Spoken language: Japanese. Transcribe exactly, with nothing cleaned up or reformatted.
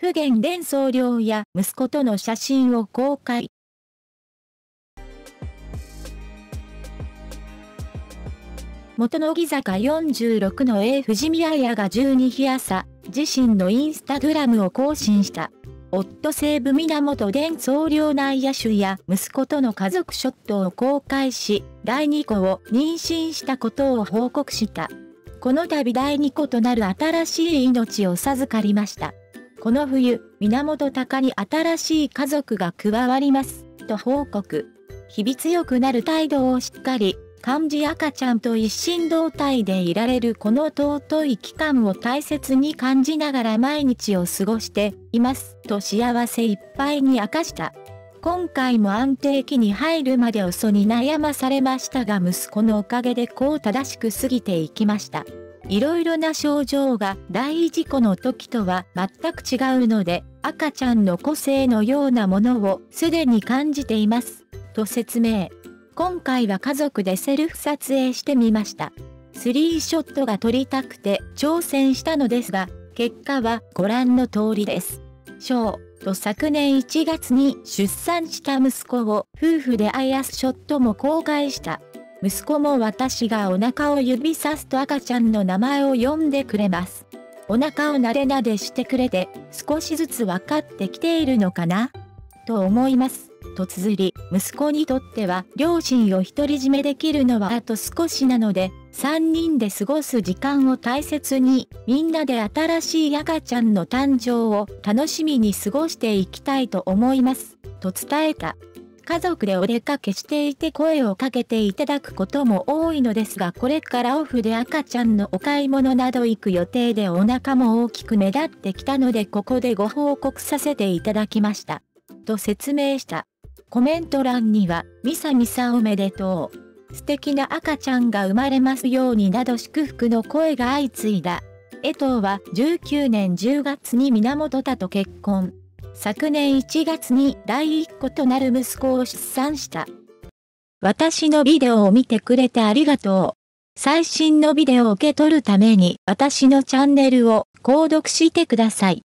普賢蓮総領や息子との写真を公開。元乃木坂よんじゅうろくの A 藤宮彩がじゅうに日朝、自身のインスタグラムを更新した。夫西武源伝総領内野手や息子との家族ショットを公開し、だいに子を妊娠したことを報告した。この度だいに子となる新しい命を授かりました。この冬、源孝に新しい家族が加わります、と報告。日々強くなる態度をしっかり、感じ赤ちゃんと一心同体でいられるこの尊い期間を大切に感じながら毎日を過ごしています、と幸せいっぱいに明かした。今回も安定期に入るまで遅に悩まされましたが息子のおかげでこう正しく過ぎていきました。いろいろな症状が第一子の時とは全く違うので、赤ちゃんの個性のようなものをすでに感じています、と説明。今回は家族でセルフ撮影してみました。スリーショットが撮りたくて挑戦したのですが、結果はご覧の通りです。ショーと昨年いちがつに出産した息子を夫婦であやすショットも公開した。息子も私がお腹を指さすと赤ちゃんの名前を呼んでくれます。お腹をなでなでしてくれて少しずつ分かってきているのかなと思います。と綴り、息子にとっては両親を独り占めできるのはあと少しなので、さんにんで過ごす時間を大切に、みんなで新しい赤ちゃんの誕生を楽しみに過ごしていきたいと思います、と伝えた。家族でお出かけしていて声をかけていただくことも多いのですが、これからオフで赤ちゃんのお買い物など行く予定でお腹も大きく目立ってきたのでここでご報告させていただきました。と説明した。コメント欄には、みさみさおめでとう。素敵な赤ちゃんが生まれますようになど祝福の声が相次いだ。江藤はじゅうきゅうねんじゅうがつに源田と結婚。昨年いちがつに第一子となる息子を出産した。私のビデオを見てくれてありがとう。最新のビデオを受け取るために私のチャンネルを購読してください。